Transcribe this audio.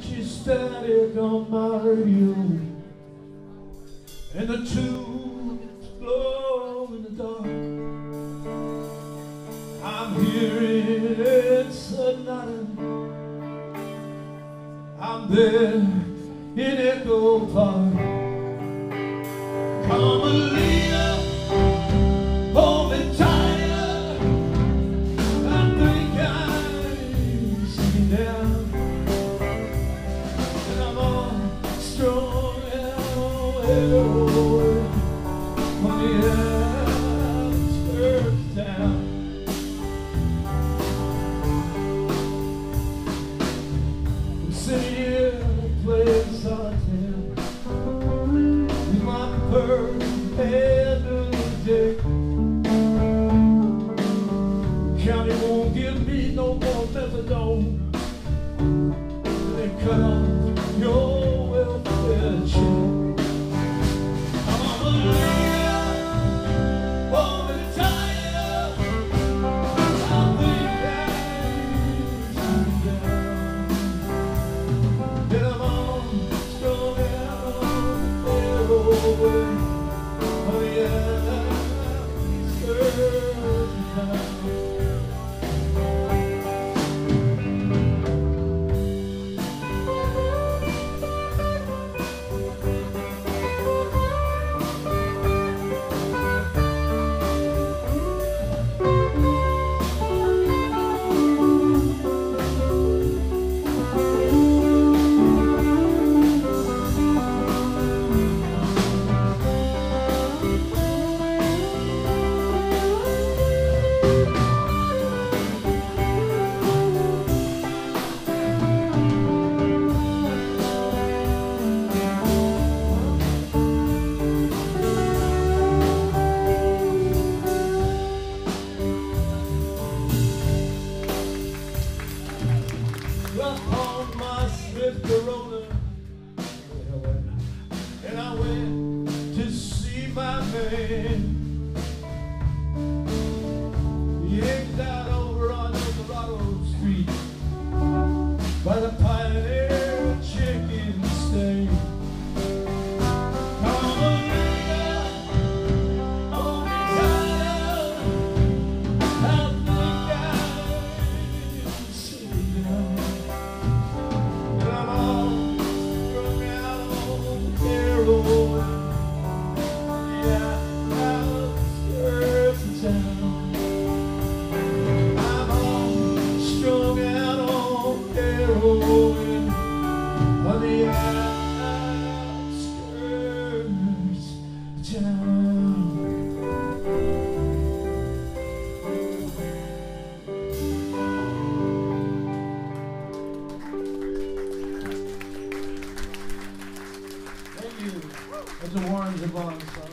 She's static on my radio, and the tunes glow in the dark. I'm hearing it's another. I'm there in Echo Park. Carmelita, hold me tighter. I think I'm sitting down. Strong heroin on the outskirts town. I'm sitting here playing solitaire with my bird head of the day. The county won't give me no more methadone. They cut off your welfare check. I'm a believer, hold me tighter. I think I'm down. Then I'm on strong heroin on the outskirts of town. On my Smith Corona, and I went to see my man. He hanged out over on Eldorado Street by the Pioneer Chicken Stand. On the outskirts of town. Thank you. That's a Warren Zevon song.